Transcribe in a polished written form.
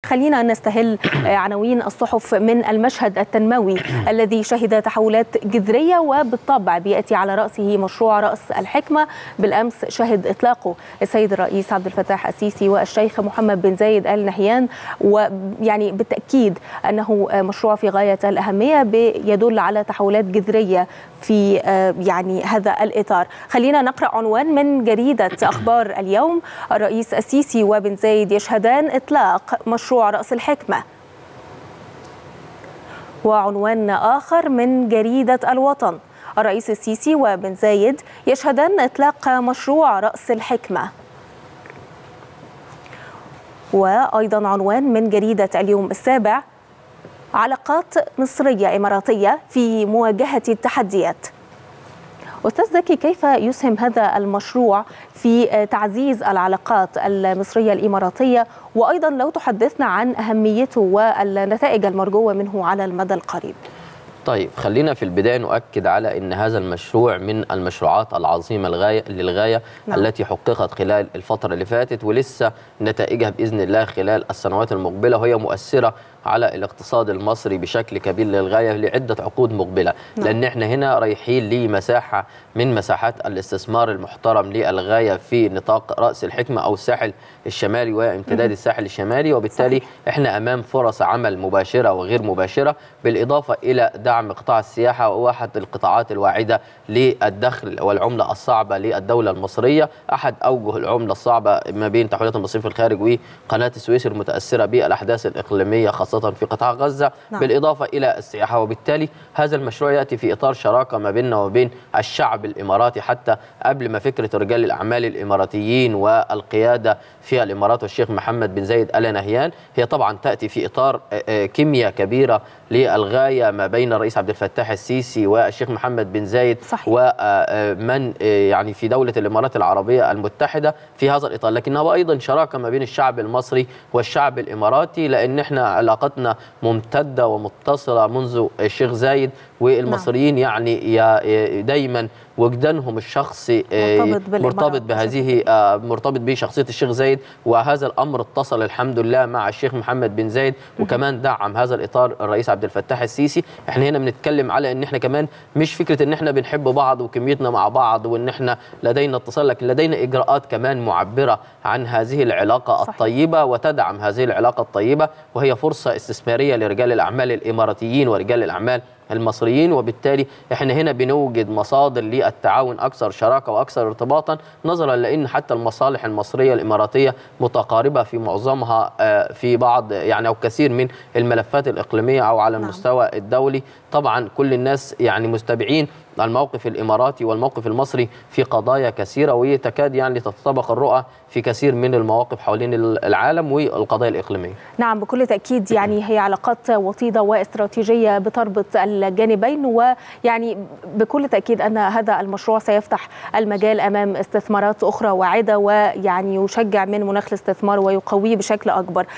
خلينا نستهل عناوين الصحف من المشهد التنموي الذي شهد تحولات جذرية وبالطبع بيأتي على رأسه مشروع رأس الحكمة. بالأمس شهد إطلاقه السيد الرئيس عبد الفتاح السيسي والشيخ محمد بن زايد آل نهيان، ويعني بالتأكيد أنه مشروع في غاية الأهمية يدل على تحولات جذرية في يعني هذا الإطار. خلينا نقرأ عنوان من جريدة أخبار اليوم: الرئيس السيسي وبن زايد يشهدان إطلاق مشروع رأس الحكمة. وعنوان آخر من جريدة الوطن: الرئيس السيسي وبن زايد يشهدان إطلاق مشروع رأس الحكمة. وأيضا عنوان من جريدة اليوم السابع: علاقات مصرية إماراتية في مواجهة التحديات. أستاذ زكي، كيف يسهم هذا المشروع في تعزيز العلاقات المصرية الإماراتية، وأيضا لو تحدثنا عن أهميته والنتائج المرجوة منه على المدى القريب؟ طيب، خلينا في البداية نؤكد على أن هذا المشروع من المشروعات العظيمة للغاية التي حققت خلال الفترة اللي فاتت، ولسه نتائجها بإذن الله خلال السنوات المقبلة، وهي مؤثرة على الاقتصاد المصري بشكل كبير للغاية لعدة عقود مقبلة. لأن احنا هنا رايحين لمساحة من مساحات الاستثمار المحترم للغاية في نطاق رأس الحكمة أو الساحل الشمالي وامتداد الساحل الشمالي، وبالتالي احنا أمام فرص عمل مباشرة وغير مباشرة، بالإضافة إلى دعم قطاع السياحة وواحد القطاعات الواعدة للدخل والعملة الصعبة للدولة المصرية. أحد أوجه العملة الصعبة ما بين تحويلات المصريين في الخارج وقناة السويس المتأثرة بالأحداث الإقليمية خاصة في قطاع غزة، بالإضافة إلى السياحة. وبالتالي هذا المشروع يأتي في إطار شراكة ما بيننا وبين الشعب الإماراتي، حتى قبل ما فكرة رجال الأعمال الإماراتيين والقيادة في الإمارات والشيخ محمد بن زايد آل نهيان، هي طبعا تأتي في إطار كيمياء كبيرة للغاية ما بين الرئيس عبد الفتاح السيسي والشيخ محمد بن زايد ومن يعني في دولة الإمارات العربية المتحدة في هذا الإطار، لكنها أيضا شراكة ما بين الشعب المصري والشعب الإماراتي، لأن احنا علاقتنا ممتدة ومتصلة منذ الشيخ زايد، والمصريين يعني دايما وجدانهم الشخصي مرتبط بشخصية الشيخ زايد، وهذا الأمر اتصل الحمد لله مع الشيخ محمد بن زايد، وكمان دعم هذا الإطار الرئيس عبد الفتاح السيسي. احنا هنا بنتكلم على ان احنا كمان مش فكرة ان احنا بنحب بعض وكميتنا مع بعض وان احنا لدينا اتصال، لكن لدينا إجراءات كمان معبرة عن هذه العلاقة الطيبة وتدعم هذه العلاقة الطيبة، وهي فرصة استثمارية لرجال الأعمال الإماراتيين ورجال الأعمال المصريين. وبالتالي احنا هنا بنوجد مصادر للتعاون اكثر شراكه واكثر ارتباطا، نظرا لان حتى المصالح المصريه الاماراتيه متقاربه في معظمها في بعض يعني او كثير من الملفات الاقليميه او على المستوى الدولي. طبعا كل الناس يعني متابعين الموقف الاماراتي والموقف المصري في قضايا كثيره، وتكاد يعني تتطابق الرؤى في كثير من المواقف حوالين العالم والقضايا الاقليميه. نعم، بكل تاكيد يعني هي علاقات وطيده واستراتيجيه بتربط الجانبين، ويعني بكل تاكيد ان هذا المشروع سيفتح المجال امام استثمارات اخرى واعده، ويعني يشجع من مناخ الاستثمار ويقويه بشكل اكبر.